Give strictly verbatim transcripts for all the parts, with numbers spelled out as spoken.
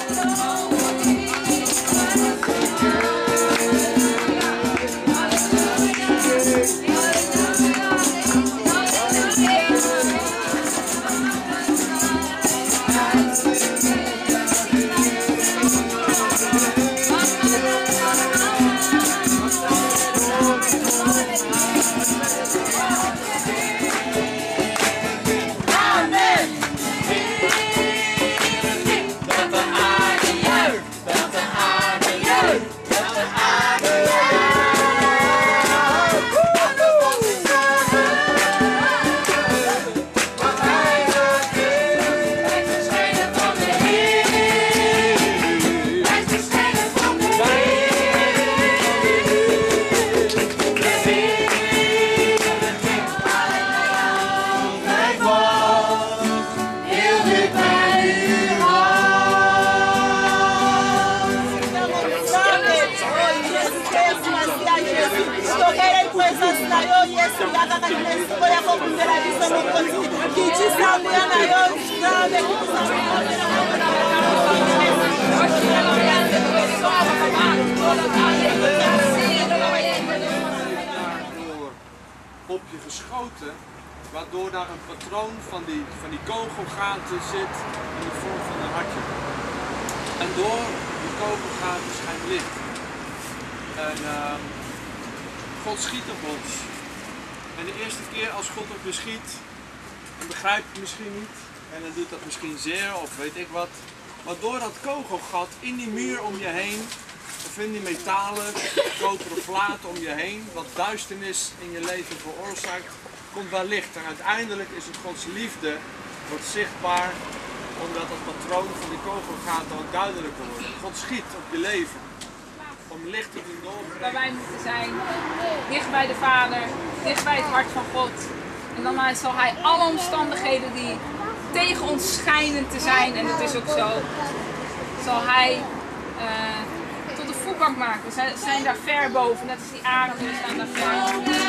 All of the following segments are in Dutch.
Op je geschoten, waardoor daar een patroon van die, van die kogelgaten zit in de vorm van een hartje. En door die kogelgaten schijnt licht. En uh, God schiet op ons. En de eerste keer als God op je schiet, dan begrijp je het misschien niet. En dan doet dat misschien zeer of weet ik wat. Maar door dat kogelgat in die muur om je heen, of in die metalen, koperen platen om je heen, wat duisternis in je leven veroorzaakt, komt wel licht. En uiteindelijk is het Gods liefde, wordt zichtbaar, omdat het patroon van die kogelgaten ook duidelijker wordt. God schiet op je leven, om licht te doen doorbreken. Waar wij moeten zijn, dicht bij de Vader, dicht bij het hart van God. En dan zal Hij alle omstandigheden die tegen ons schijnen te zijn, en dat is ook zo, zal Hij uh, tot de voetbank maken. We zijn, zijn daar ver boven, net als die aarde, we staan daar ver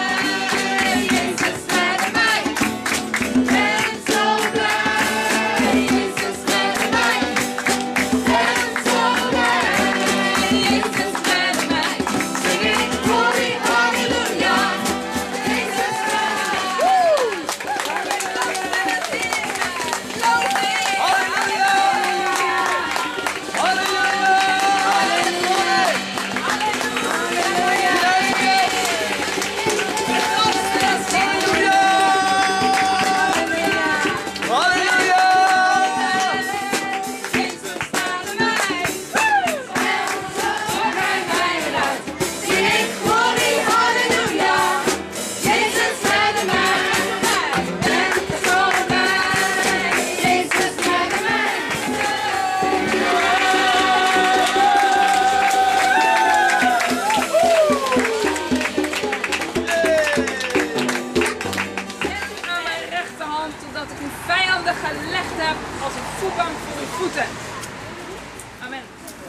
gelegd heb als een voetbank voor uw voeten. Amen.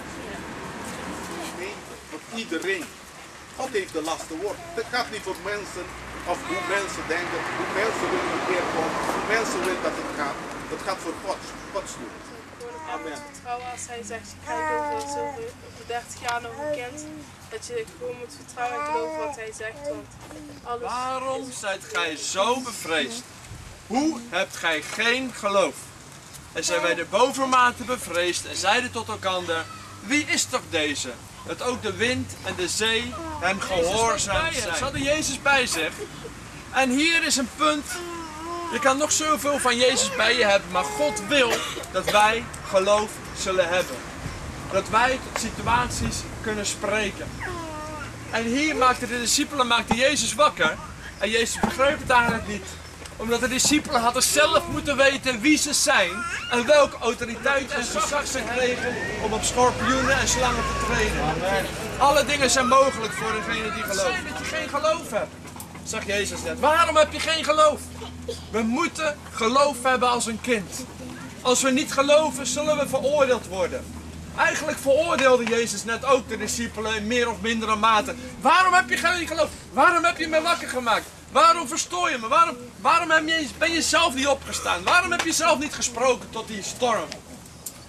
Voor iedereen. God heeft de laatste woord. Het gaat niet voor mensen of hoe mensen denken, hoe mensen willen bekeerd worden, hoe mensen willen dat het gaat. Het gaat voor God, Gods doel. Amen. Vertrouwen als hij zegt, je krijgt over zoveel dertig jaar nog een kind, dat je gewoon moet vertrouwen en geloven wat hij zegt. Want alles... Waarom zijt gij zo bevreesd? Hoe hebt gij geen geloof? En zijn wij de bovenmate bevreesd en zeiden tot elkander, wie is toch deze? Dat ook de wind en de zee hem gehoorzaam zijn. Ze hadden Jezus bij zich. En hier is een punt. Je kan nog zoveel van Jezus bij je hebben, maar God wil dat wij geloof zullen hebben. Dat wij tot situaties kunnen spreken. En hier maakten de discipelen maakte Jezus wakker. En Jezus begreep het eigenlijk niet. Omdat de discipelen hadden zelf moeten weten wie ze zijn en welke autoriteit en gezag ze kregen om op schorpioenen en slangen te treden. Alle dingen zijn mogelijk voor degene die gelooft. Het dat je geen geloof hebt, zag Jezus net. Waarom heb je geen geloof? We moeten geloof hebben als een kind. Als we niet geloven, zullen we veroordeeld worden. Eigenlijk veroordeelde Jezus net ook de discipelen in meer of mindere mate. Waarom heb je geen geloof? Waarom heb je me wakker gemaakt? Waarom verstoor je me? Waarom, waarom ben je zelf niet opgestaan? Waarom heb je zelf niet gesproken tot die storm?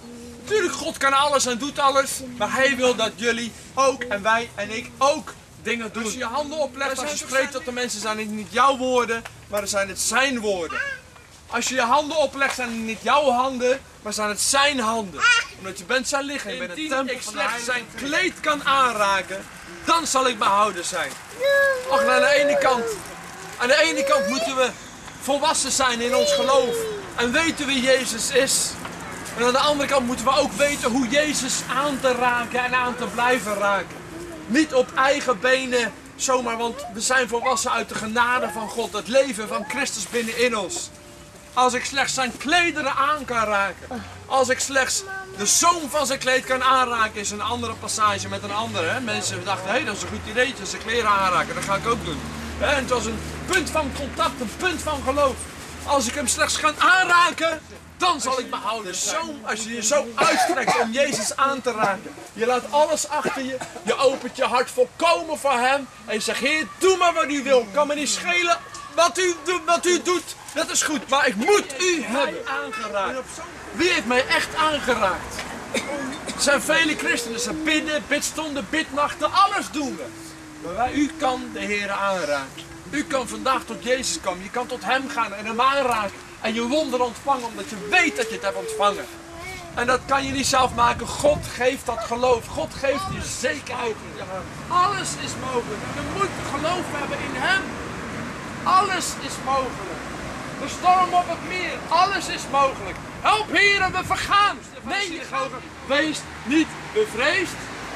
Tuurlijk, God kan alles en doet alles. Maar hij wil dat jullie ook en wij en ik ook dingen doen. Als je je handen oplegt, als je spreekt tot de mensen, zijn het niet jouw woorden, maar dan zijn het zijn woorden. Als je je handen oplegt, zijn het niet jouw handen, maar zijn het zijn handen. Omdat je bent zijn lichaam, je bent een tempel ik slechts zijn kleed kan aanraken, dan zal ik behouden zijn. Ach, aan de ene kant, aan de ene kant moeten we volwassen zijn in ons geloof en weten wie Jezus is. En aan de andere kant moeten we ook weten hoe Jezus aan te raken en aan te blijven raken. Niet op eigen benen zomaar, want we zijn volwassen uit de genade van God, het leven van Christus binnenin ons. Als ik slechts zijn klederen aan kan raken, als ik slechts de zoom van zijn kleed kan aanraken, is een andere passage met een andere. Hè? Mensen dachten, hé, hey, dat is een goed ideetje, zijn kleren aanraken, dat ga ik ook doen. En het was een punt van contact, een punt van geloof. Als ik hem slechts ga aanraken, dan zal ik behouden. Zo, als je je zo uitstrekt om Jezus aan te raken. Je laat alles achter je. Je opent je hart volkomen voor hem. En je zegt, Heer, doe maar wat u wil. Kan me niet schelen wat u, wat u doet. Dat is goed. Maar ik moet u hebben aangeraakt. Wie heeft mij echt aangeraakt? Er zijn vele christenen. Ze bidden, bidstonden, bidnachten. Alles doen we. Maar wij, u kan de Heer aanraken. U kan vandaag tot Jezus komen. Je kan tot hem gaan en hem aanraken. En je wonder ontvangen omdat je weet dat je het hebt ontvangen. En dat kan je niet zelf maken. God geeft dat geloof. God geeft je zekerheid in je hart. Alles is mogelijk. Je moet geloof hebben in hem. Alles is mogelijk. De storm op het meer. Alles is mogelijk. Help heren, we vergaan. Nee, je gaat. Wees niet bevreesd.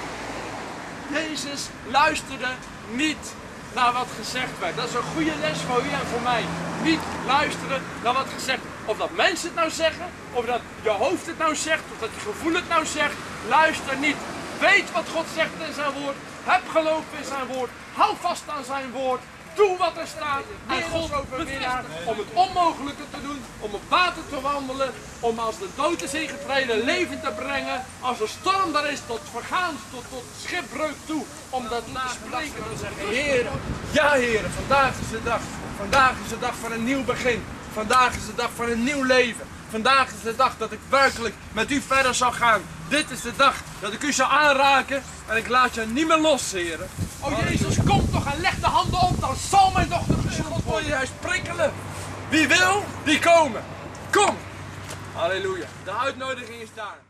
Jezus luisterde niet naar wat gezegd werd. Dat is een goede les voor u en voor mij. Niet luisteren naar wat gezegd wordt. Of dat mensen het nou zeggen, of dat je hoofd het nou zegt, of dat je gevoel het nou zegt. Luister niet. Weet wat God zegt in zijn woord. Heb geloof in zijn woord. Hou vast aan zijn woord. Doe wat er staat. En God overwinnaar om het onmogelijke te doen. Om op water te wandelen. Om als de dood is ingetreden leven te brengen. Als er storm er is tot vergaan, tot, tot schipbreuk toe. Om dat te spreken en te zeggen, Heer, ja Heer, vandaag is de dag. Vandaag is de dag van een nieuw begin. Vandaag is de dag van een nieuw leven. Vandaag is de dag dat ik werkelijk met u verder zal gaan. Dit is de dag dat ik u zal aanraken en ik laat je niet meer los, Heer. O Jezus, kom toch en leg de handen op, dan zal mijn dochter gezond worden juist prikkelen. Wie wil, die komen. Kom. Halleluja. De uitnodiging is daar.